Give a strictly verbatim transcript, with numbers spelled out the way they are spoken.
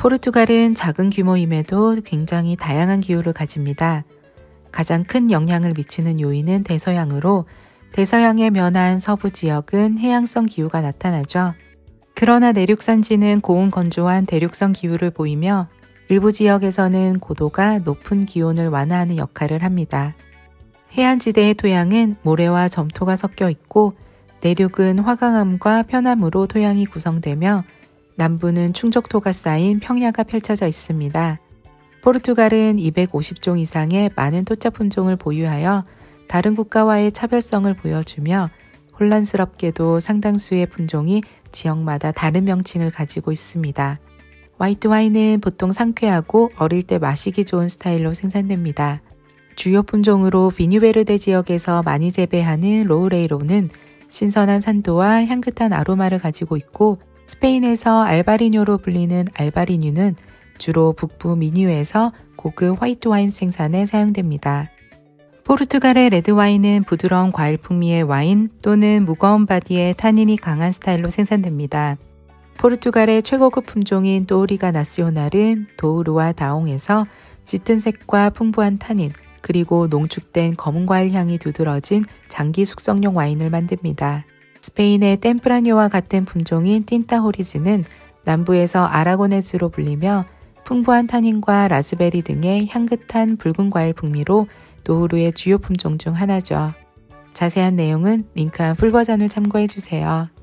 포르투갈은 작은 규모임에도 굉장히 다양한 기후를 가집니다. 가장 큰 영향을 미치는 요인은 대서양으로 대서양에 면한 서부 지역은 해양성 기후가 나타나죠. 그러나 내륙산지는 고온 건조한 대륙성 기후를 보이며 일부 지역에서는 고도가 높은 기온을 완화하는 역할을 합니다. 해안지대의 토양은 모래와 점토가 섞여 있고 내륙은 화강암과 편암으로 토양이 구성되며 남부는 충족토가 쌓인 평야가 펼쳐져 있습니다. 포르투갈은 이백오십 종 이상의 많은 토착 품종을 보유하여 다른 국가와의 차별성을 보여주며 혼란스럽게도 상당수의 품종이 지역마다 다른 명칭을 가지고 있습니다. 화이트 와인은 보통 상쾌하고 어릴 때 마시기 좋은 스타일로 생산됩니다. 주요 품종으로 비뉴베르데 지역에서 많이 재배하는 로우레이로는 신선한 산도와 향긋한 아로마를 가지고 있고 스페인에서 알바리뇨로 불리는 알바리뉴는 주로 북부 미뉴에서 고급 화이트 와인 생산에 사용됩니다. 포르투갈의 레드와인은 부드러운 과일 풍미의 와인 또는 무거운 바디의 타닌이 강한 스타일로 생산됩니다. 포르투갈의 최고급 품종인 또우리가 나시오날은 도우르와 다옹에서 짙은 색과 풍부한 타닌 그리고 농축된 검은 과일 향이 두드러진 장기 숙성용 와인을 만듭니다. 스페인의 템프라뇨와 같은 품종인 틴타 호리즈는 남부에서 아라고네즈로 불리며 풍부한 타닌과 라즈베리 등의 향긋한 붉은 과일 풍미로 도우르의 주요 품종 중 하나죠. 자세한 내용은 링크한 풀버전을 참고해주세요.